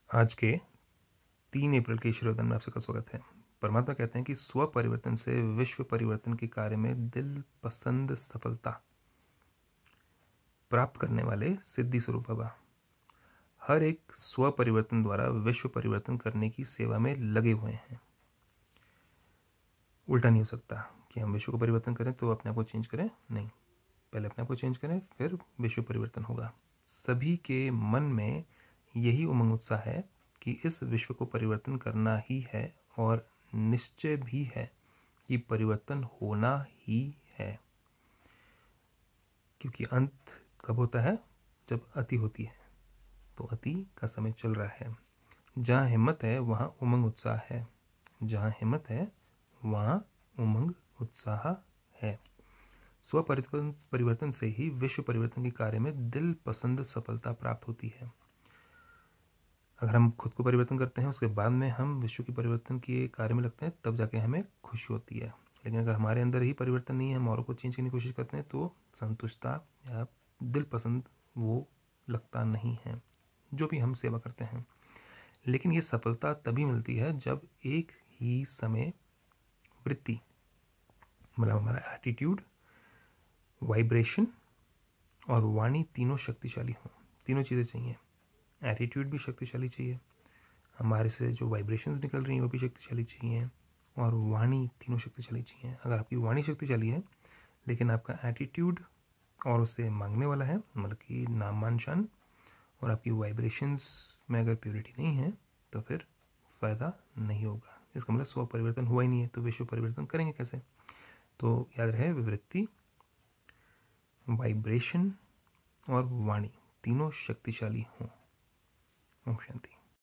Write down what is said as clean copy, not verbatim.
आज के 3 अप्रैल के ईश्वरदान में आप सबका स्वागत है। परमात्मा कहते हैं कि स्व परिवर्तन से विश्व परिवर्तन के कार्य में दिल पसंद सफलता प्राप्त करने वाले सिद्धि स्वरूप बाबा हर एक स्व परिवर्तन द्वारा विश्व परिवर्तन करने की सेवा में लगे हुए हैं। उल्टा नहीं हो सकता कि हम विश्व को परिवर्तन करें तो अपने आप को चेंज करें, नहीं, पहले अपने आप को चेंज करें फिर विश्व परिवर्तन होगा। सभी के मन में यही उमंग उत्साह है कि इस विश्व को परिवर्तन करना ही है और निश्चय भी है कि परिवर्तन होना ही है, क्योंकि अंत कब होता है? जब अति होती है। तो अति का समय चल रहा है। जहाँ हिम्मत है वहाँ उमंग उत्साह है, जहाँ हिम्मत है वहाँ उमंग उत्साह है। स्व परिवर्तन से ही विश्व परिवर्तन के कार्य में दिल पसंद सफलता प्राप्त होती है। अगर हम खुद को परिवर्तन करते हैं उसके बाद में हम विश्व के परिवर्तन के कार्य में लगते हैं, तब जाके हमें खुशी होती है। लेकिन अगर हमारे अंदर ही परिवर्तन नहीं है, हम औरों को चेंज करने की कोशिश करते हैं, तो संतुष्टता या दिल पसंद वो लगता नहीं है, जो भी हम सेवा करते हैं। लेकिन ये सफलता तभी मिलती है जब एक ही समय वृत्ति, मतलब हमारा एटीट्यूड, वाइब्रेशन और वाणी तीनों शक्तिशाली हों। तीनों चीज़ें चाहिए। एटीट्यूड भी शक्तिशाली चाहिए, हमारे से जो वाइब्रेशंस निकल रही हैं वो भी शक्तिशाली चाहिए, और वाणी तीनों शक्तिशाली चाहिए। अगर आपकी वाणी शक्तिशाली है लेकिन आपका एटीट्यूड और उससे मांगने वाला है, मतलब कि नाम मान शान, और आपकी वाइब्रेशंस में अगर प्योरिटी नहीं है तो फिर फ़ायदा नहीं होगा। इसका मतलब स्व परिवर्तन हुआ ही नहीं है, तो विश्व परिवर्तन करेंगे कैसे? तो याद रहे, विवृत्ति, वाइब्रेशन और वाणी तीनों शक्तिशाली हों। ओम शांति।